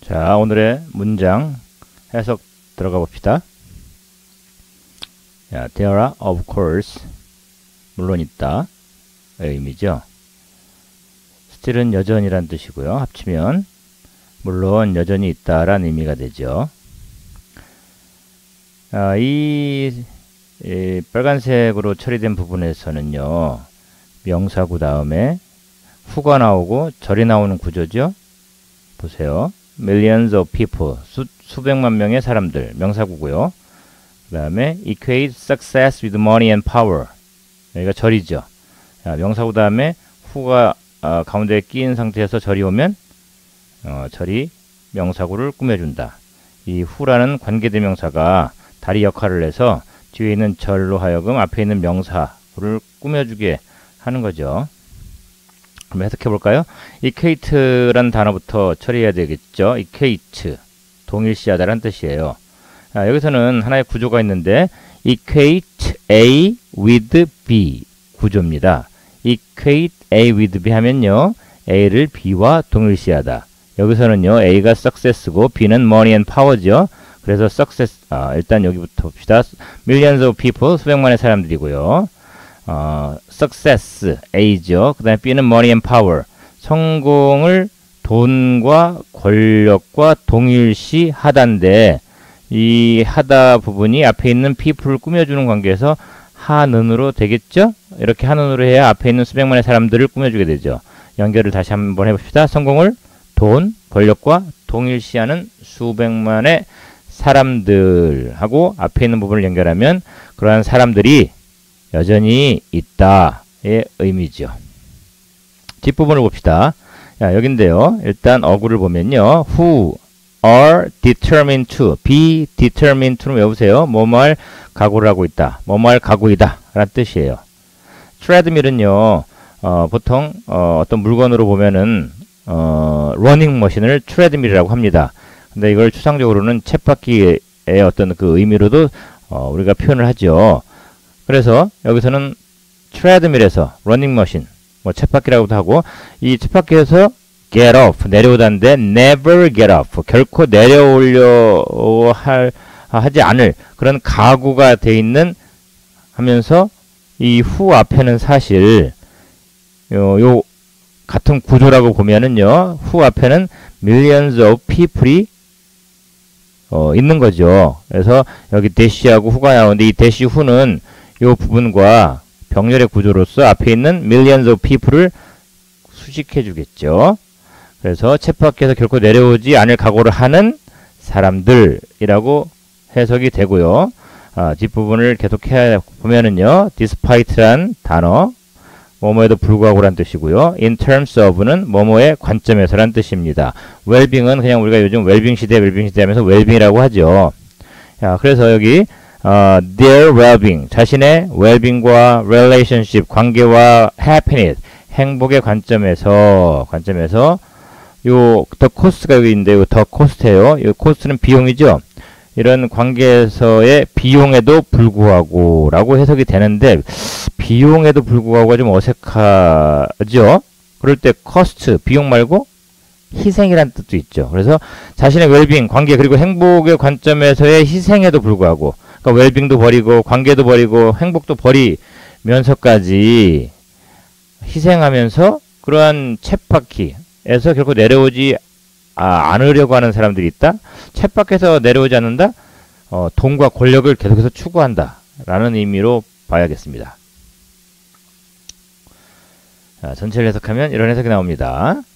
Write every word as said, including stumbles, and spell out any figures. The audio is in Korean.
자, 오늘의 문장 해석 들어가 봅시다. 야, there are of course 물론 있다 의미죠. still은 여전이란 뜻이고요. 합치면 물론 여전히 있다란 의미가 되죠. 아, 이, 이 빨간색으로 처리된 부분에서는요, 명사구 다음에 후가 나오고 절이 나오는 구조죠. 보세요. millions of people, 수, 수백만 명의 사람들, 명사구고요. 그 다음에 equate success with money and power, 여기가 절이죠. 자, 명사구 다음에 후가 어, 가운데에 끼인 상태에서 절이 오면 어, 절이 명사구를 꾸며준다. 이 후라는 관계대명사가 다리 역할을 해서 뒤에 있는 절로 하여금 앞에 있는 명사구를 꾸며주게 하는 거죠. 한번 해석해 볼까요? equate란 단어부터 처리해야 되겠죠. equate, 동일시하다란 뜻이에요. 아, 여기서는 하나의 구조가 있는데 equate A with B 구조입니다. equate A with B 하면요, A를 B와 동일시하다. 여기서는요, A가 success고 B는 money and power죠. 그래서 success, 아, 일단 여기부터 봅시다. millions of people, 수백만의 사람들이고요. 어, success, A죠. 그 다음에 B는 money and power, 성공을 돈과 권력과 동일시 하다인데, 이 하다 부분이 앞에 있는 people을 꾸며주는 관계에서 하는으로 되겠죠? 이렇게 하는으로 해야 앞에 있는 수백만의 사람들을 꾸며주게 되죠. 연결을 다시 한번 해봅시다. 성공을 돈, 권력과 동일시하는 수백만의 사람들하고 앞에 있는 부분을 연결하면 그러한 사람들이 여전히 있다의 의미죠. 뒷부분을 봅시다. 자, 여긴데요. 일단 어구를 보면요. who are determined to, be determined to는 외우세요. 뭐뭐 할 각오를 하고 있다. 뭐뭐 할 각오이다 라는 뜻이에요. 트레드밀은요, 어, 보통 어, 어떤 물건으로 보면은 어, 러닝머신을 트레드밀이라고 합니다. 근데 이걸 추상적으로는 쳇바퀴의 어떤 그 의미로도 어, 우리가 표현을 하죠. 그래서 여기서는 트레드밀에서 러닝머신, 뭐 쳇바퀴라고도 하고, 이 쳇바퀴에서 get off, 내려오다는데 never get off, 결코 내려오려 할, 하지 않을 그런 각오가 돼 있는 하면서 이 후 앞에는 사실 요, 요 같은 구조라고 보면은요, 후 앞에는 millions of people이 어, 있는 거죠. 그래서 여기 대시하고 후가 나오는데 이 대시 후는 요 부분과 병렬의 구조로서 앞에 있는 millions of people을 수식해 주겠죠. 그래서 쳇바퀴에서 결코 내려오지 않을 각오를 하는 사람들이라고 해석이 되고요. 아, 뒷부분을 계속해 보면은요, despite란 단어, 뭐뭐에도 불구하고란 뜻이고요. in terms of는 뭐뭐의 관점에서란 뜻입니다. 웰빙은 그냥 우리가 요즘 웰빙 시대, 웰빙 시대 하면서 웰빙이라고 하죠. 자, 그래서 여기 어, their well-being, 자신의 well-being과 relationship, 관계와 happiness, 행복의 관점에서, 관점에서, 요, 더 코스트가 여기 있는데, 요 더 코스트예요. 요 코스트는 비용이죠. 이런 관계에서의 비용에도 불구하고, 라고 해석이 되는데, 비용에도 불구하고가 좀 어색하죠? 그럴 때 cost, 비용 말고, 희생이란 뜻도 있죠. 그래서 자신의 웰빙, 관계, 그리고 행복의 관점에서의 희생에도 불구하고, 그러니까 웰빙도 버리고 관계도 버리고 행복도 버리면서까지 희생하면서 그러한 쳇바퀴에서 결코 내려오지 아, 않으려고 하는 사람들이 있다. 쳇바퀴에서 내려오지 않는다. 어, 돈과 권력을 계속해서 추구한다 라는 의미로 봐야겠습니다. 자, 전체를 해석하면 이런 해석이 나옵니다.